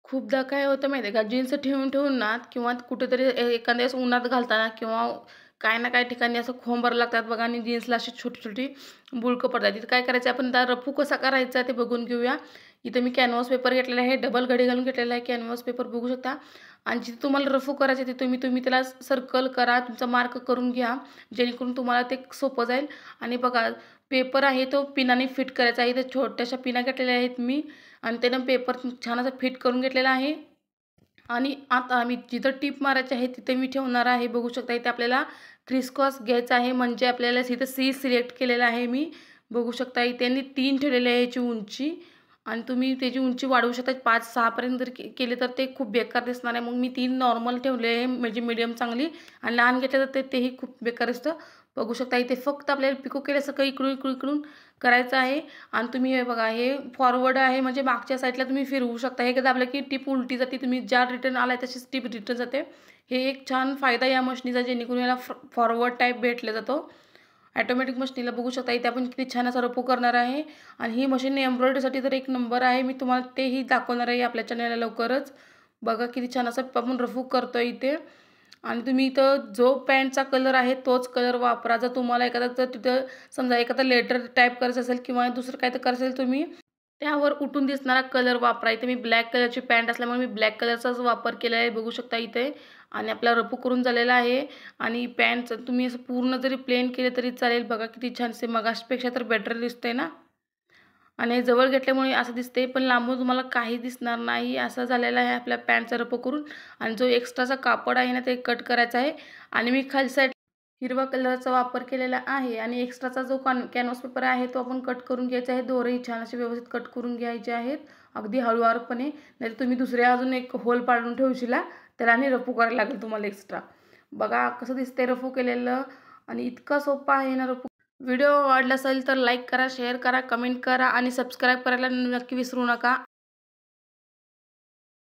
खूपदा काय होतं माहिती आहे का, जीन्स ठेवून ठेवून ना किंवा कुठेतरी एखाद्या वेळेस उन्हात घालताना किंवा काही ना काही ठिकाणी असं खोंबर लागतात बघा आणि जीन्सला अशी छोटी छोटी बुळकं पडतात. तिथं काय करायचं, आपण त्या रफू कसा करायचा ते बघून घेऊया. इथं मी कॅनव्हास पेपर घेतलेला आहे, डबल घडी घालून घेतलेला आहे. कॅनव्हास पेपर बघू शकता आणि जिथे तुम्हाला रफू करायचे ते तुम्ही तुम्ही त्याला सर्कल करा, तुमचा मार्क करून घ्या, जेणेकरून तुम्हाला ते सोपं जाईल. आणि बघा, पेपर आहे तो पिनाने फिट करायचा आहे. इथे छोट्याशा पिना घेतलेल्या आहेत मी आणि त्यानं पेपर छान असं फिट करून घेतलेला आहे. आणि आता आम्ही जिथं टिप मारायची आहे तिथे मी ठेवणार आहे. बघू शकता इथे आपल्याला क्रिसक्रॉस घ्यायचा आहे, म्हणजे आपल्याला इथं सी सिलेक्ट केलेला आहे मी. बघू शकता इथे मी 3 ठेवलेली आहे याची उंची आणि तुम्ही त्याची उंची वाढवू शकता. 5-6 पर्यंत जर केले तर ते खूप बेकार दिसणार आहे. मग मी 3 नॉर्मल ठेवले आहे, म्हणजे मीडियम चांगली, आणि लहान घेतलं तर तेही खूप बेकार दिसतं. बघू शकता इथे फक्त आपल्याला पिको केल्यासारखं इकडून इकडून इकडून करायचं आहे. आणि तुम्ही हे बघा, हे फॉरवर्ड आहे, म्हणजे मागच्या साईडला तुम्ही फिरवू शकता. हे दाबलं की टिप उलटी जाते, तुम्ही ज्या रिटर्न आलाय तशीच टिप रिटर्न जाते. हे एक छान फायदा या मशनीचा, जेणेकरून याला फॉरवर्ड टाईप भेटला जातो ऑटोमॅटिक मशीनला. बघू शकता इथे आपण किती छान असा रफू करणार आहे. आणि ही मशीन एम्ब्रॉयडरीसाठी तर एक नंबर आहे. मी तुम्हाला तेही दाखवणार आहे आपल्या चॅनलला लवकरच. बघा किती छान असं आपण रफू करतोय इथे. आणि तुम्ही इथं जो पॅन्टचा कलर आहे तोच कलर वापरा. जर तुम्हाला एखादा जर तिथं समजा एखादा लेटर टाईप करायचं असेल किंवा दुसरं काही तर करायचं असेल, तुम्ही त्यावर उठून दिसणारा कलर वापरा. इथे मी ब्लॅक कलरची पॅन्ट असल्यामुळे मी ब्लॅक कलरचाच वापर केला आहे, बघू शकता इथे. आणि आपला रफू करून झालेला आहे. आणि पॅन्टचं तुम्ही असं पूर्ण जरी प्लेन केले तरी चालेल. बघा किती छानसे, मगाचपेक्षा तर बेटर दिसतंय ना. आणि हे जवळ घेतल्यामुळे असं दिसते, पण लांबून तुम्हाला काही दिसणार नाही. असं झालेलं आहे आपल्या पॅन्टचा रफू करून. आणि जो एक्स्ट्राचा कापड आहे ना ते कट करायचा आहे. आणि मी खाली साईड हिरवा कलरचा वापर केलेला आहे. आणि एक्स्ट्राचा जो कॅनव्हास पेपर आहे तो आपण कट करून घ्यायचा आहे. दोरेही छान असे व्यवस्थित कट करून घ्यायचे आहेत, अगदी हळूवारपणे. नाहीतर तुम्ही दुसऱ्या अजून एक होल पाडून ठेवशीला, त्याला आणि रफू करायला लागेल तुम्हाला एक्स्ट्रा. बघा कसं दिसतंय रफू केलेलं. आणि इतका सोपा आहे ना रफू. व्हिडिओ आवडला असेल तर लाईक करा, शेअर करा, कमेंट करा आणि सबस्क्राईब करायला नक्की विसरू नका.